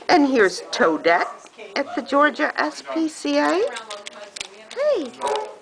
And here's Toadette at the Georgia SPCA. Hey.